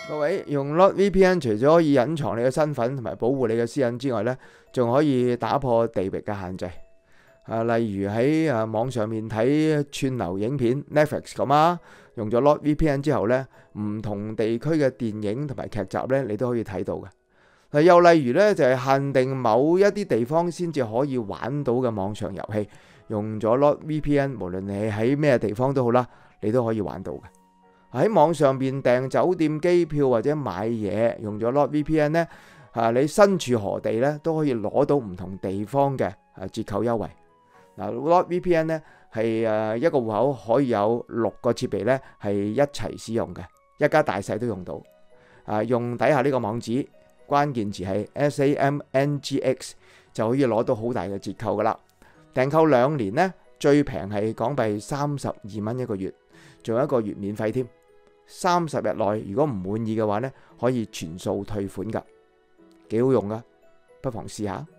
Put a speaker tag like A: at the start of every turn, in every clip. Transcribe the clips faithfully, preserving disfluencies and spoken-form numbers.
A: 各位用 NordVPN 除咗可以隱藏你嘅身份同埋保護你嘅私隱之外呢，仲可以打破地域嘅限制。啊，例如喺啊網上面睇串流影片 Netflix 咁啊，用咗 NordVPN 之後呢，唔同地區嘅電影同埋劇集呢，你都可以睇到嘅。嗱，又例如呢，就係限定某一啲地方先至可以玩到嘅網上遊戲，用咗 NordVPN，無論你喺咩地方都好啦，你都可以玩到嘅。喺網上邊訂酒店、機票或者買嘢，用咗 NordVPN 呢，啊，你身處何地呢，都可以攞到唔同地方嘅啊折扣優惠。嗱，NordVPN 呢係誒一個戶口可以有六個設備呢係一齊使用嘅，一家大細都用到。啊，用底下呢個網址，關鍵詞係 S A M N G X 就可以攞到好大嘅折扣噶啦。訂購兩年呢，最平係港幣三十二蚊一個月，仲有一個月免費添。三十日內如果唔滿意嘅話呢，可以全數退款噶，幾好用噶，不妨試下。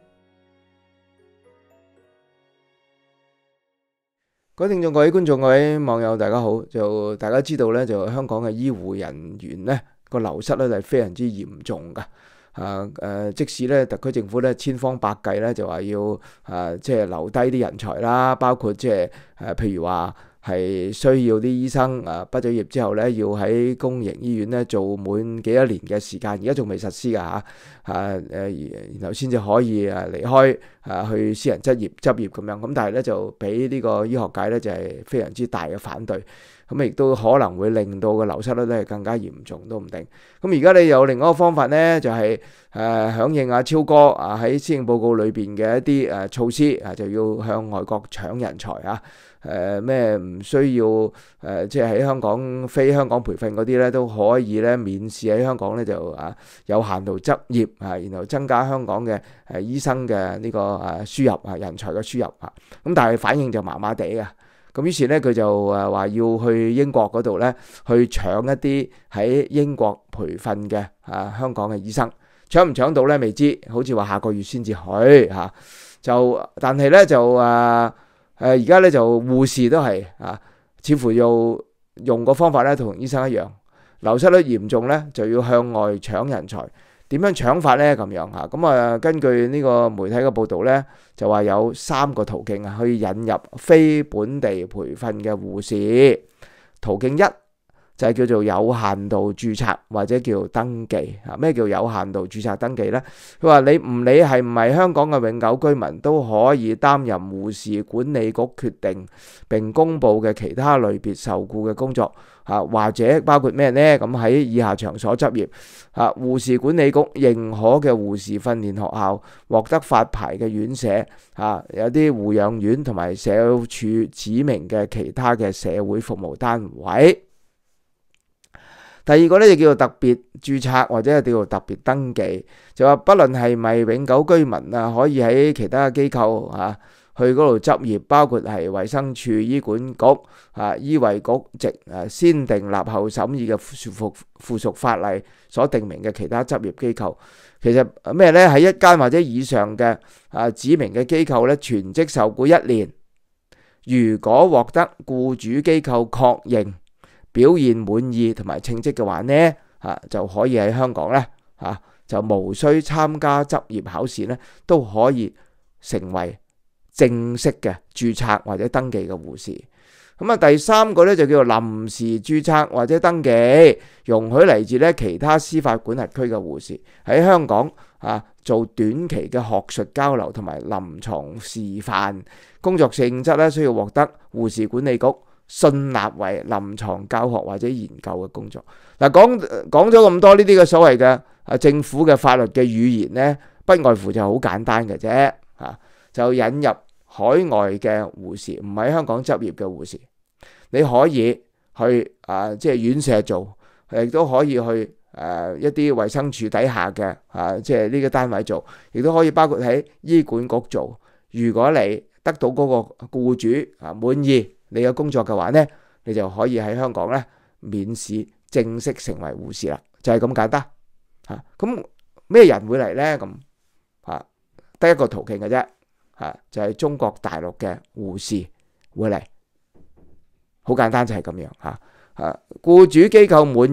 A: 各位聽眾、各位觀眾、各位網友，大家好。就大家知道呢，就香港嘅醫護人員呢個流失咧係非常之嚴重噶。啊誒，即使咧特區政府咧千方百計咧就話要啊即係留低啲人才啦，包括即係誒譬如話係需要啲醫生啊畢咗業之後咧要喺公營醫院咧做滿幾多年嘅時間，而家仲未實施噶嚇啊誒，然後先至可以誒離開啊去私人執業執業咁樣。咁但係咧就俾呢個醫學界咧就係非常之大嘅反對。咁亦都可能會令到個流失率咧更加嚴重都唔定。咁而家你有另外一個方法呢，就係誒響應阿超哥啊喺施政報告裏邊嘅一啲誒措施啊，就要向外國搶人才啊。誒咩唔需要誒即係喺香港非香港培訓嗰啲咧都可以咧免試喺香港咧就啊有限度執業啊，然後增加香港嘅誒醫生嘅呢個誒輸入啊人才嘅輸入啊。咁但係反應就麻麻地啊。咁於是咧，佢就誒話要去英國嗰度咧，去搶一啲喺英國培訓嘅啊香港嘅醫生，搶唔搶到咧未知，好似話下個月先至去嚇。就但係咧就誒誒而家咧就護士都係啊，似乎要用個方法咧同醫生一樣，流失率嚴重咧就要向外搶人才。點樣搶法呢？咁樣嚇，咁啊根據呢個媒體嘅報導呢，就話有三個途徑啊，去引入非本地培訓嘅護士。途徑一就係叫做有限度註冊或者叫登記啊。咩叫有限度註冊登記呢？佢話你唔理係唔係香港嘅永久居民都可以擔任護士管理局決定並公佈嘅其他類別受僱嘅工作。啊，或者包括咩呢？咁喺以下場所執業啊，護士管理局認可嘅護士訓練學校，獲得發牌嘅院舍啊，有啲護養院同埋社署指明嘅其他嘅社會服務單位。第二個呢，就叫做特別註冊或者係叫做特別登記，就話不論係咪永久居民啊，可以喺其他機構啊去嗰度執業，包括係衛生署、醫管局啊、醫衛局籍啊，先訂立後審議嘅附附屬法例所定明嘅其他執業機構。其實咩呢？喺一間或者以上嘅啊指明嘅機構咧，全職受僱一年，如果獲得僱主機構確認表現滿意同埋稱職嘅話呢，啊就可以喺香港咧啊就無需參加執業考試咧，都可以成為正式嘅註冊或者登記嘅護士。咁啊，第三個咧就叫做臨時註冊或者登記，容許嚟自咧其他司法管轄區嘅護士喺香港啊做短期嘅學術交流同埋臨床示範工作，性質咧需要獲得護士管理局信納為臨床教學或者研究嘅工作。嗱，講講咗咁多呢啲嘅所謂嘅啊政府嘅法律嘅語言呢，不外乎就好簡單嘅啫，啊就引入海外嘅護士，唔喺香港執業嘅護士，你可以去啊即係院舍做，亦都可以去誒一啲衛生署底下嘅啊即係呢個單位做，亦都可以包括喺醫管局做。如果你得到嗰個僱主啊滿意你嘅工作嘅話呢，你就可以喺香港咧免試正式成為護士啦，就係咁簡單嚇。咁咩人會嚟呢？咁嚇得一個途徑嘅啫，嚇就係中國大陸嘅護士會嚟，好簡單就係咁樣嚇。嚇僱主機構滿意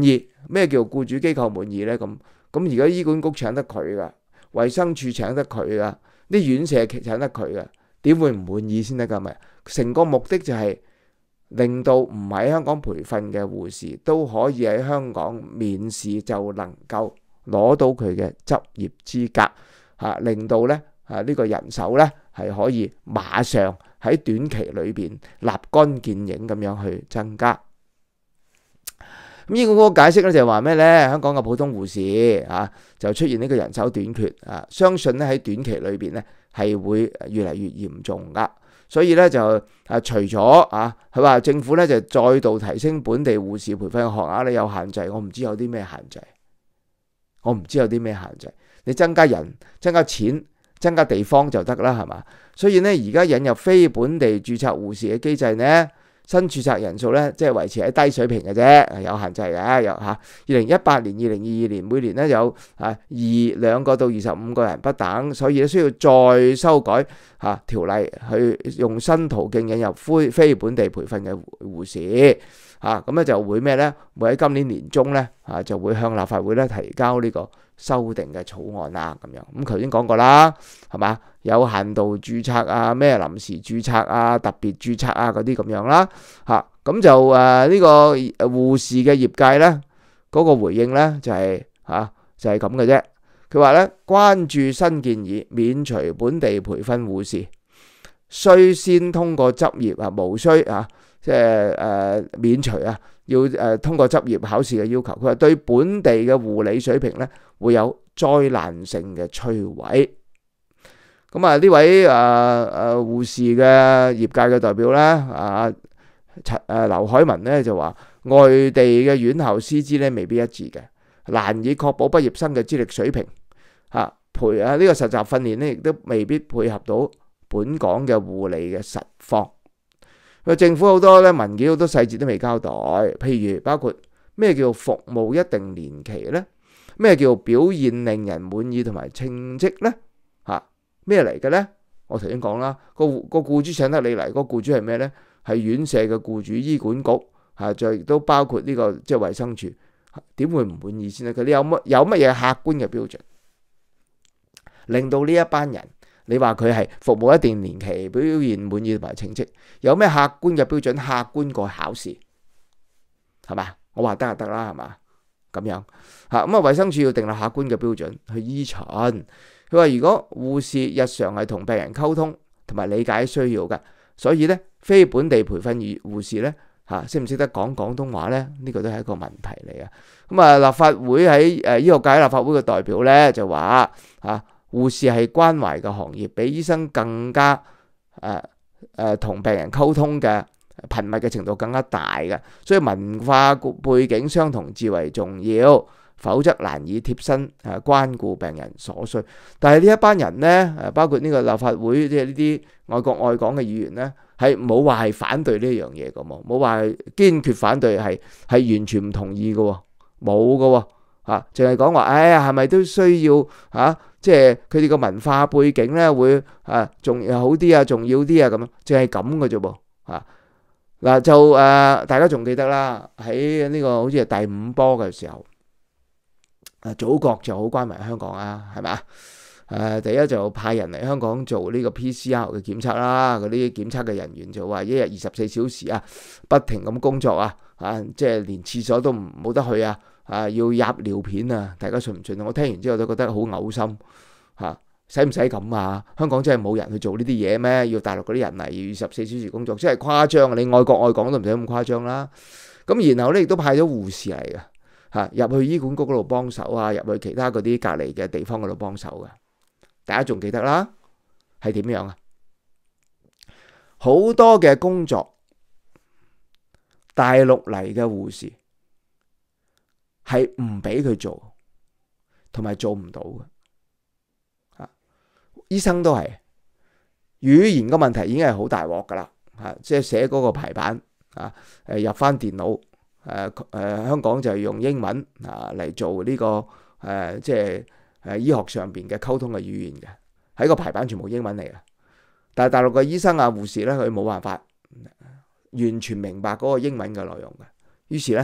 A: 咩叫僱主機構滿意呢？咁咁而家醫管局請得佢噶，衛生署請得佢噶，啲院舍請得佢噶，點會唔滿意先得噶？咪成個目的就係令到唔喺香港培訓嘅護士都可以喺香港面試就能夠攞到佢嘅執業資格，嚇令到咧啊呢個人手咧係可以馬上喺短期裏邊立竿見影咁樣去增加。咁醫管局解釋咧就係話咩咧？香港嘅普通護士啊就出現呢個人手短缺啊，相信咧喺短期裏邊咧係會越嚟越嚴重噶。所以咧就啊除咗啊佢話政府咧就再度提升本地護士培訓嘅學額咧有限制，我唔知有啲咩限制，我唔知有啲咩限制。你增加人、增加錢、增加地方就得啦，係嘛？所以咧而家引入非本地註冊護士嘅機制呢，新註冊人數咧，即係維持喺低水平嘅啫，有限制嘅。有嚇，二零一八年、二零二二年每年咧有啊二兩個到二十五個人不等，所以咧需要再修改嚇條例，去用新途徑引入非非本地培訓嘅護士嚇，咁咧就會咩咧？會喺今年年中咧嚇就會向立法會咧提交呢個修訂嘅草案啦，咁樣咁頭先講過啦，係嘛？有限度註冊啊，咩臨時註冊啊，特別註冊啊嗰啲咁樣啦，嚇咁就誒呢個護士嘅業界咧嗰個回應咧就係嚇就係咁嘅啫。佢話咧關注新建議，免除本地培訓護士需先通過執業啊，無需啊即係誒免除啊，要誒通過執業考試嘅要求。佢話對本地嘅護理水平咧會有災難性嘅摧毀。咁啊呢位誒誒護士嘅業界嘅代表咧啊陳誒劉海文咧就話，外地嘅院校師資咧未必一致嘅，難以確保畢業生嘅資歷水平嚇，培啊呢個實習訓練咧亦都未必配合到本港嘅護理嘅實況。佢政府好多咧文件好多細節都未交代，譬如包括咩叫服務一定年期咧，咩叫表現令人滿意同埋稱職咧嚇？咩嚟嘅咧？我頭先講啦，個個僱主請得你嚟，個僱主係咩咧？係院舍嘅僱主，醫管局嚇，再亦都包括呢個即係衛生署，點會唔滿意先咧？佢哋有乜有乜嘢客觀嘅標準，令到呢一班人，你話佢係服務一定年期，表現滿意同埋稱職，有咩客觀嘅標準？客觀過考試係嘛？我話得就得啦，係嘛？咁樣嚇咁啊，衛生署要訂立客觀嘅標準去依循。佢話：如果護士日常係同病人溝通同埋理解需要嘅，所以咧非本地培訓護士咧嚇識唔識得講廣東話咧？呢個都係一個問題嚟啊！咁啊，立法會喺誒醫學界立法會嘅代表咧就話嚇，護士係關懷嘅行業，比醫生更加誒誒同病人溝通嘅頻密嘅程度更加大嘅，所以文化背景相同至為重要。否則難以貼身誒關顧病人所需。但係呢一班人呢，誒包括呢個立法會即係呢啲愛國愛港嘅議員呢，係冇話係反對呢樣嘢嘅喎，冇話係堅決反對，係係完全唔同意嘅喎，冇嘅喎嚇，淨係講話，哎呀係咪都需要嚇？即係佢哋個文化背景呢會啊仲好啲啊，重要啲啊咁樣，淨係咁嘅啫噃嚇。嗱就誒、呃、大家仲記得啦，喺呢個好似係第五波嘅時候。啊，祖國就好關懷香港啊，係咪？誒、呃，第一就派人嚟香港做呢個 P C R 嘅檢測啦，嗰啲檢測嘅人員就話一日二十四小時啊，不停咁工作啊，啊，即係連廁所都唔冇得去啊，啊，要入尿片啊，大家信唔信啊？我聽完之後都覺得好嘔心嚇，使唔使咁啊？香港真係冇人去做呢啲嘢咩？要大陸嗰啲人嚟二十四小時工作，真係誇張啊！你愛國愛港都唔使咁誇張啦。咁然後咧亦都派咗護士嚟嘅。嚇入去醫管局嗰度幫手啊，入去其他嗰啲隔離嘅地方嗰度幫手嘅，大家仲記得啦？係點樣啊？好多嘅工作，大陸嚟嘅護士係唔俾佢做，同埋做唔到嘅。嚇，醫生都係語言嘅問題已經係好大鑊噶啦。嚇，即係寫嗰個排版啊，誒入翻電腦。誒誒、呃呃、香港就係用英文啊嚟做呢、這個誒、呃、即係誒、呃、醫學上邊嘅溝通嘅語言嘅，喺個排版全部英文嚟嘅。但係大陸嘅醫生啊護士咧，佢冇辦法完全明白嗰個英文嘅內容嘅，於是咧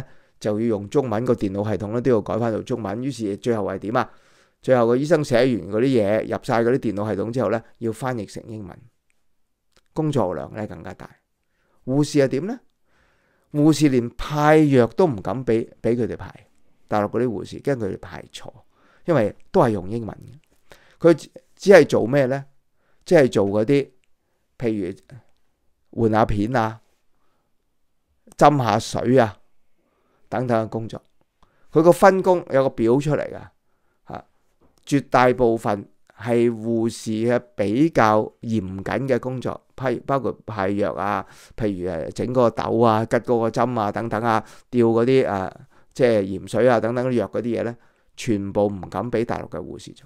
A: 就要用中文，個電腦系統咧都要改翻到中文。於是最後係點啊？最後個醫生寫完嗰啲嘢入晒嗰啲電腦系統之後咧，要翻譯成英文，工作量咧更加大。護士係點呢？護士連派藥都唔敢俾俾佢哋派，大陸嗰啲護士驚佢哋派錯，因為都係用英文嘅。佢只係做咩呢？即係做嗰啲譬如換下片啊、斟下水啊等等嘅工作。佢個分工有個表出嚟噶嚇，絕大部分係護士嘅比較嚴謹嘅工作，批包括派藥啊，譬如誒整嗰個豆啊、吉嗰個針啊等等啊、吊嗰啲誒即係鹽水啊等等啲藥嗰啲嘢咧，全部唔敢俾大陸嘅護士做，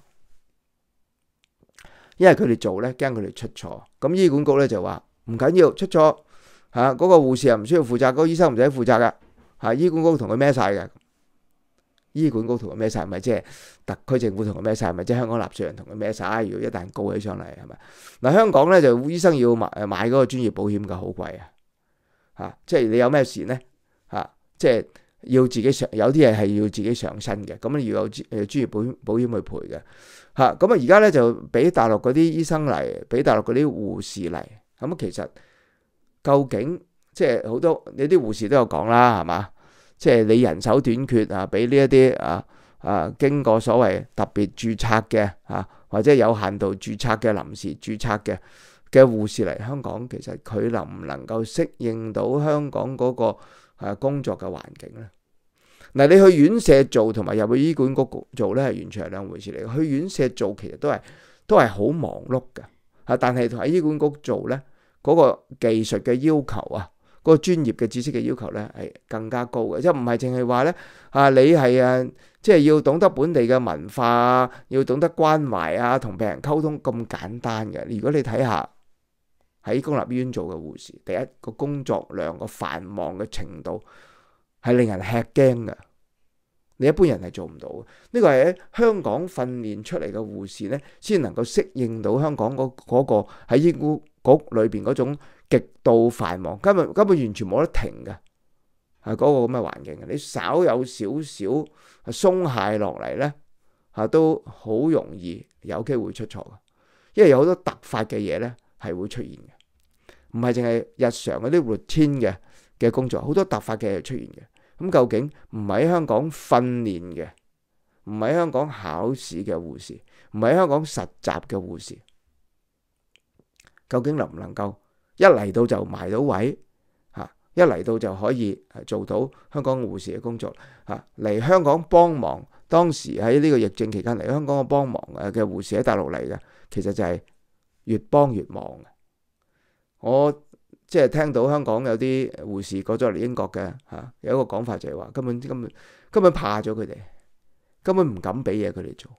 A: 因為佢哋做咧驚佢哋出錯。咁醫管局咧就話唔緊要，出錯嚇嗰個護士又唔需要負責，嗰個醫生唔使負責噶嚇，醫管局同佢孭晒嘅。醫管局同佢孭晒，咪即係特區政府同佢孭晒，咪即係香港納稅人同佢孭晒。如果一旦告起上嚟，係咪嗱？香港咧就醫生要買買嗰個專業保險嘅，好貴啊！嚇，即係你有咩事咧嚇，即係要自己上，有啲嘢係要自己上身嘅，咁你要有誒專業保險保險去賠嘅嚇。咁啊而家咧就俾大陸嗰啲醫生嚟，俾大陸嗰啲護士嚟。咁其實究竟即係好多你啲護士都有講啦，係嘛？即係你人手短缺啊，俾呢一啲啊啊經過所謂特別註冊嘅啊，或者有限度註冊嘅臨時註冊嘅嘅護士嚟香港，其實佢能唔能夠適應到香港嗰個啊工作嘅環境咧？嗱，你去院舍做同埋入去醫管局做咧，係完全係兩回事嚟嘅。去院舍做其實都係都係好忙碌嘅啊，但係喺醫管局做咧，嗰個技術嘅要求啊，嗰個專業嘅知識嘅要求咧係更加高嘅，即係唔係淨係話咧啊，你係啊，即係要懂得本地嘅文化啊，要懂得關懷啊，同病人溝通咁簡單嘅。如果你睇下喺公立醫院做嘅護士，第一個工作量個繁忙嘅程度係令人吃驚嘅，你一般人係做唔到嘅。呢個係喺香港訓練出嚟嘅護士咧，先能夠適應到香港嗰嗰個喺醫管局裏邊嗰種極度繁忙，根本根本完全冇得停嘅，係嗰個咁嘅環境嘅。你稍有少少鬆懈落嚟咧，嚇都好容易有機會出錯嘅，因為有好多突發嘅嘢咧係會出現嘅，唔係淨係日常嗰啲 routine 嘅嘅工作，好多突發嘅嘢出現嘅。咁究竟唔喺香港訓練嘅，唔喺香港考試嘅護士，唔喺香港實習嘅護士，究竟能唔能夠一嚟到就埋到位嚇，一嚟到就可以做到香港護士嘅工作嚇，嚟香港幫忙。當時喺呢個疫症期間嚟香港嘅幫忙嘅護士喺大陸嚟嘅，其實就係越幫越忙嘅。我即係聽到香港有啲護士過咗嚟英國嘅嚇，有一個講法就係話根本根本根本怕咗佢哋，根本唔敢俾嘢佢哋做，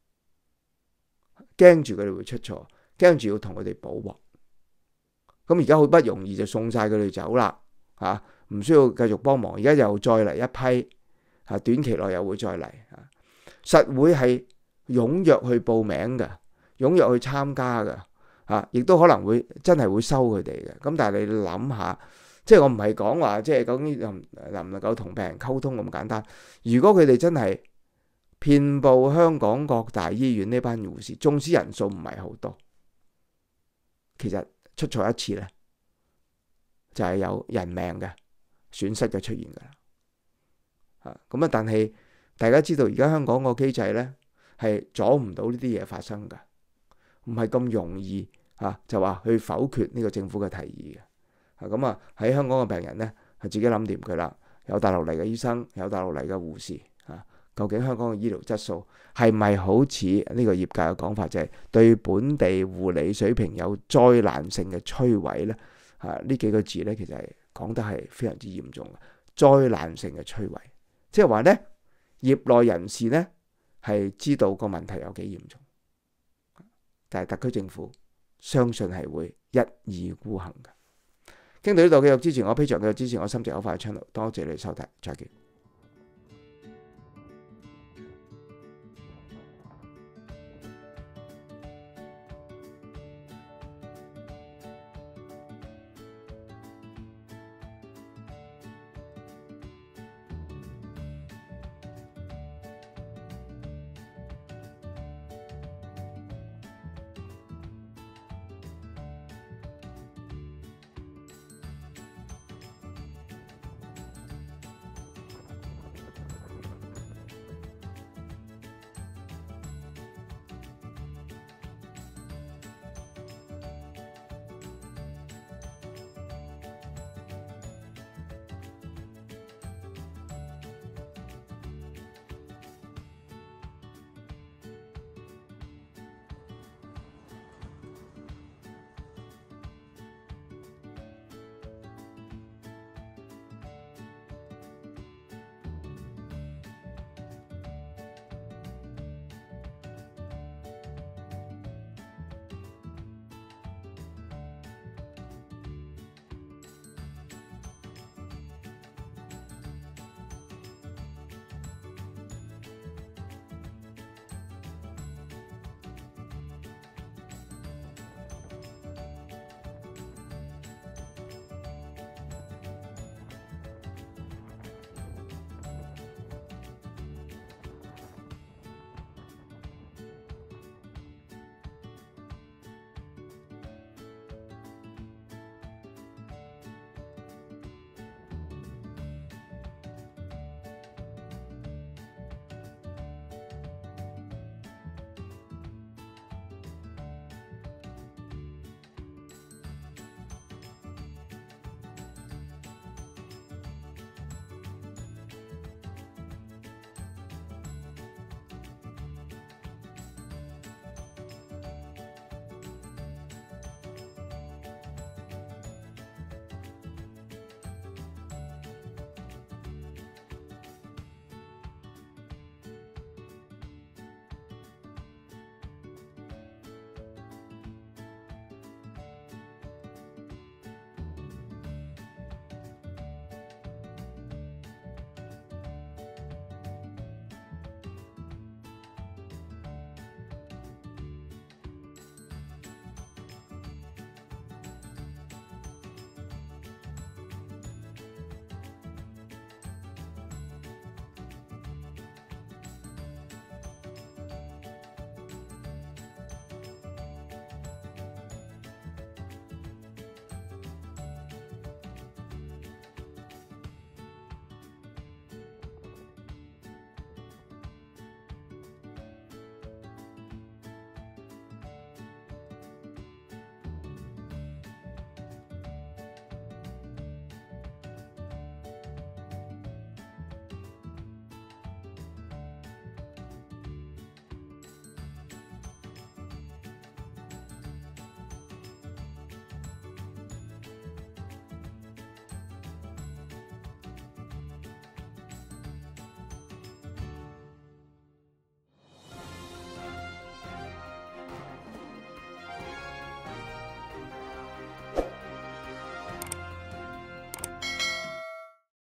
A: 驚住佢哋會出錯，驚住要同佢哋補鑊。咁而家好不容易就送晒佢哋走啦嚇，唔需要繼續幫忙。而家又再嚟一批嚇，短期內又會再嚟嚇，實會係踴躍去報名嘅，踴躍去參加嘅。啊！亦都可能會真係會收佢哋嘅。咁但係你諗下，即係我唔係講話，即係究竟能能唔能夠同病人溝通咁簡單。如果佢哋真係遍佈香港各大醫院呢班護士，縱使人數唔係好多，其實出錯一次咧，就係有人命嘅損失嘅出現㗎啦。啊！咁啊，但係大家知道而家香港個機制咧係阻唔到呢啲嘢發生㗎，唔係咁容易。啊，就話去否決呢個政府嘅提議嘅。啊，咁啊喺香港嘅病人咧，係自己諗掂佢啦。有大陸嚟嘅醫生，有大陸嚟嘅護士。啊，究竟香港嘅醫療質素係咪好似呢個業界嘅講法，就係對本地護理水平有災難性嘅摧毀咧？啊，呢幾個字咧，其實係講得係非常之嚴重嘅，災難性嘅摧毀。即係話咧，業內人士咧係知道個問題有幾嚴重，但係特區政府相信係會一意孤行嘅。傾到呢度，繼續支持我 Patreon，繼續支持我心直口快嘅 channel，多謝你收睇，再見。